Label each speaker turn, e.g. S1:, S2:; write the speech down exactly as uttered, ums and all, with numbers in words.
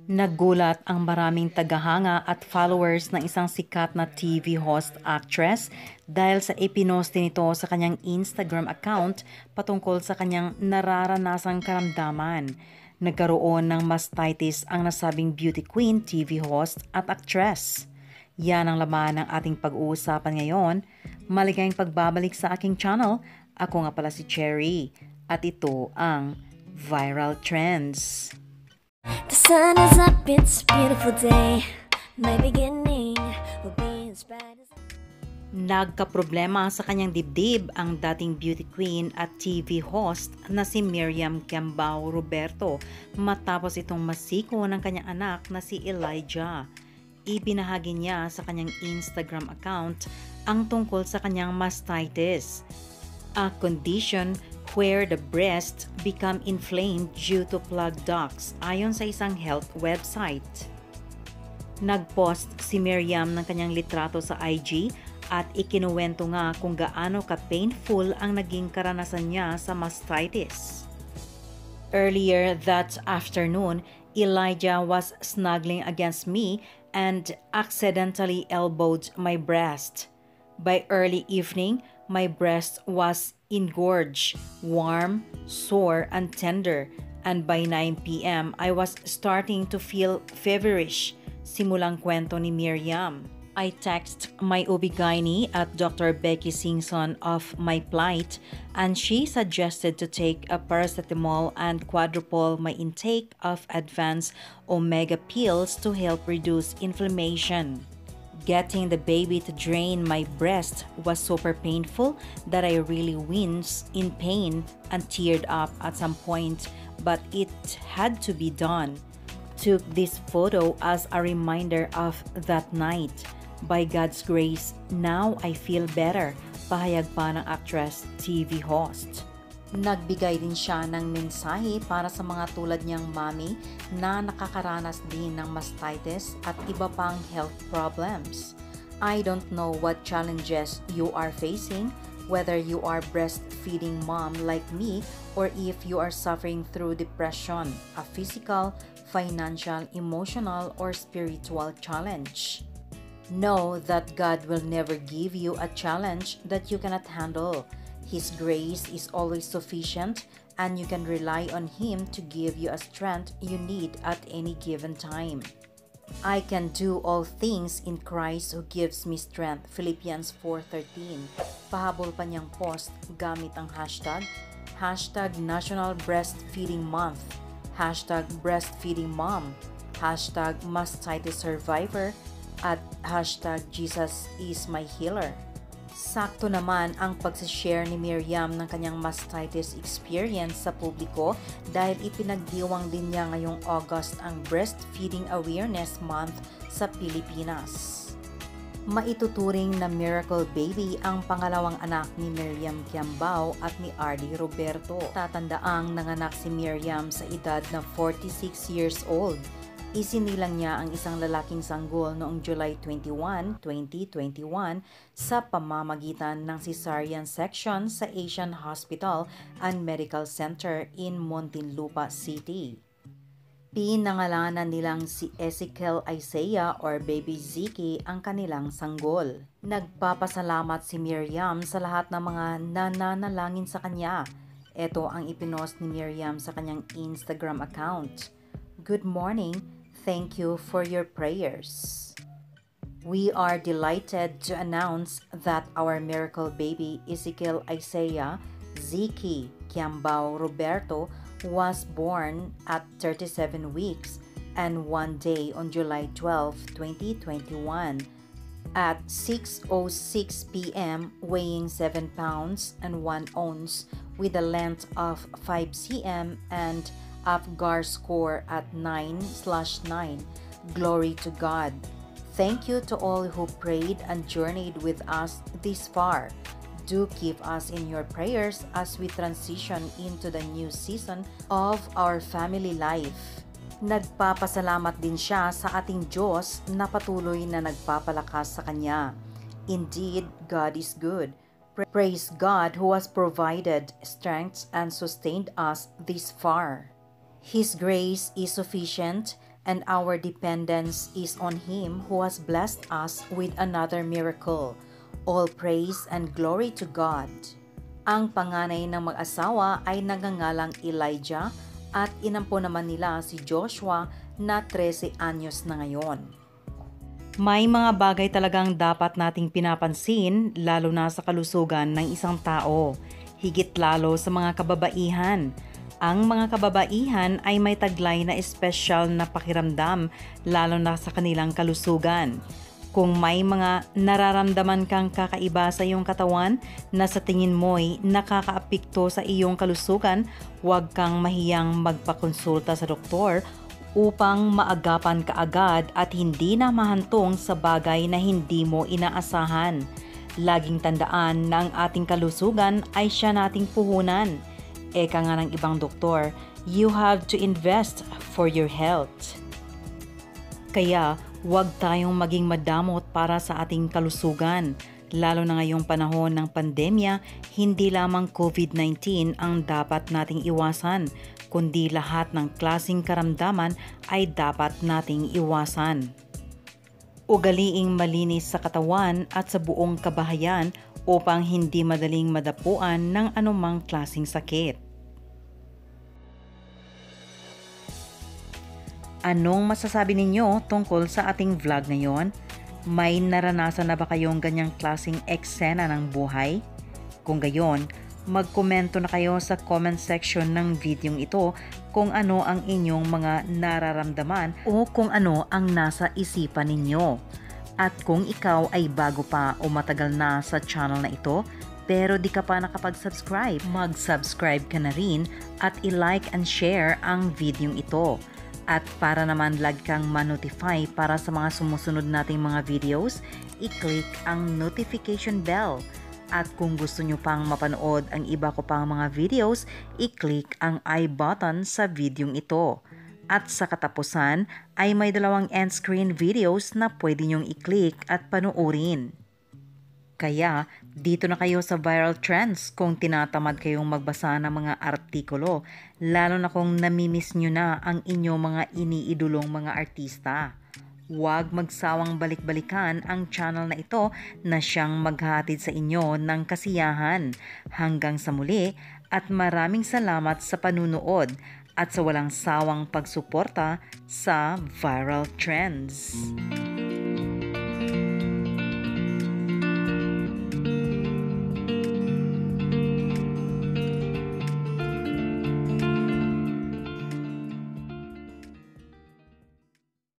S1: Naggulat ang maraming tagahanga at followers ng isang sikat na T V host actress dahil sa ipinosti nito sa kanyang Instagram account patungkol sa kanyang nararanasang karamdaman. Nagkaroon ng mastitis ang nasabing beauty queen, T V host at actress. Yan ang laman ng ating pag-uusapan ngayon. Maligayang pagbabalik sa aking channel. Ako nga pala si Cherry at ito ang Viral Trends.
S2: The sun is up, it's a beautiful day. My beginning will be as bright as...
S1: Nagkaproblema sa kanyang dibdib ang dating beauty queen at T V host na si Miriam Kiambao Roberto matapos itong masiko ng kanyang anak na si Elijah. Ibinahagi niya sa kanyang Instagram account ang tungkol sa kanyang mastitis, a condition where the breasts become inflamed due to plugged ducts, ayon sa isang health website. Nagpost si Miriam ng kanyang litrato sa I G at ikinuwento nga kung gaano ka-painful ang naging karanasan niya sa mastitis. Earlier that afternoon, Elijah was snuggling against me and accidentally elbowed my breast. By early evening, my breast was engorged, warm, sore, and tender, and by nine p m I was starting to feel feverish, simulang kwento ni Miriam. I text my O B G Y N at Doctor Becky Singson of my plight, and she suggested to take a paracetamol and quadruple my intake of advanced omega pills to help reduce inflammation. Getting the baby to drain my breast was super painful that I really winced in pain and teared up at some point, but it had to be done. Took this photo as a reminder of that night. By God's grace, now I feel better, pahayag pa ng actress T V host. Nagbigay din siya ng mensahe para sa mga tulad niyang mommy na nakakaranas din ng mastitis at iba pang health problems. I don't know what challenges you are facing, whether you are breastfeeding mom like me or if you are suffering through depression, a physical, financial, emotional, or spiritual challenge. Know that God will never give you a challenge that you cannot handle. His grace is always sufficient, and you can rely on Him to give you a strength you need at any given time. I can do all things in Christ who gives me strength. Philippians four thirteen. Pahabol pa niyang post gamit ang hashtag, hashtag National Breastfeeding Month, hashtag Breastfeeding Mom, hashtag Mastitis Survivor, at hashtag Jesus is my healer. Sakto naman ang pagsishare ni Miriam ng kanyang mastitis experience sa publiko dahil ipinagdiwang din niya ngayong August ang Breastfeeding Awareness Month sa Pilipinas. Maituturing na miracle baby ang pangalawang anak ni Miriam Kiambao at ni Ardy Roberto. Tatandaang nanganak si Miriam sa edad na forty-six years old. Isinilang niya ang isang lalaking sanggol noong July twenty-first, twenty twenty-one sa pamamagitan ng cesarean section sa Asian Hospital and Medical Center in Muntinlupa City. Pinangalanan nilang si Ezekiel Isaiah or Baby Ziki ang kanilang sanggol. Nagpapasalamat si Miriam sa lahat ng mga nananalangin sa kanya. Ito ang ipinost ni Miriam sa kanyang Instagram account. Good morning. Thank you for your prayers. We are delighted to announce that our miracle baby Ezekiel Isaiah Ziki Kiambao Roberto was born at thirty-seven weeks and one day on July twelfth, twenty twenty-one at six oh six p m weighing seven pounds and one ounce with a length of five centimeters and Apgar score at nine slash nine. Glory to God. Thank you to all who prayed and journeyed with us this far. Do keep us in your prayers as we transition into the new season of our family life. Nagpapasalamat din siya sa ating Diyos na patuloy na nagpapalakas sa Kanya. Indeed, God is good. Praise God who has provided strength and sustained us this far. His grace is sufficient, and our dependence is on Him who has blessed us with another miracle. All praise and glory to God. Ang panganay ng mag-asawa ay nagngangalang Elijah at inampo naman nila si Joshua na trese anyos na ngayon. May mga bagay talagang dapat nating pinapansin lalo na sa kalusugan ng isang tao, higit lalo sa mga kababaihan. Ang mga kababaihan ay may taglay na espesyal na pakiramdam lalo na sa kanilang kalusugan. Kung may mga nararamdaman kang kakaiba sa iyong katawan na sa tingin mo'y nakakaapekto sa iyong kalusugan, huwag kang mahiyang magpakonsulta sa doktor upang maagapan kaagad at hindi na mahantong sa bagay na hindi mo inaasahan. Laging tandaan na ang ating kalusugan ay siya nating puhunan. Eka nga ng ibang doktor, you have to invest for your health. Kaya, huwag tayong maging madamot para sa ating kalusugan. Lalo na ngayong panahon ng pandemya, hindi lamang COVID nineteen ang dapat nating iwasan, kundi lahat ng klaseng karamdaman ay dapat nating iwasan. Ugaliing malinis sa katawan at sa buong kabahayan upang hindi madaling madapuan ng anumang klaseng sakit. Anong masasabi ninyo tungkol sa ating vlog ngayon? May naranasan na ba kayong ganyang klaseng eksena ng buhay? Kung gayon, magkomento na kayo sa comment section ng videong ito kung ano ang inyong mga nararamdaman o kung ano ang nasa isipan ninyo. At kung ikaw ay bago pa o matagal na sa channel na ito, pero di ka pa nakapag-subscribe, mag-subscribe ka na rin at i-like and share ang videong ito. At para naman lagi kang ma-notify para sa mga sumusunod nating mga videos, i-click ang notification bell. At kung gusto nyo pang mapanood ang iba ko pang mga videos, i-click ang I button sa videong ito. At sa katapusan ay may dalawang end screen videos na pwede nyong i-click at panoorin. Kaya dito na kayo sa Viral Trends kung tinatamad kayong magbasa ng mga artikulo, lalo na kung namimiss nyo na ang inyong mga iniidolong mga artista. Huwag magsawang balik-balikan ang channel na ito na siyang maghatid sa inyo ng kasiyahan. Hanggang sa muli at maraming salamat sa panunood at sa walang sawang pagsuporta sa Viral Trends.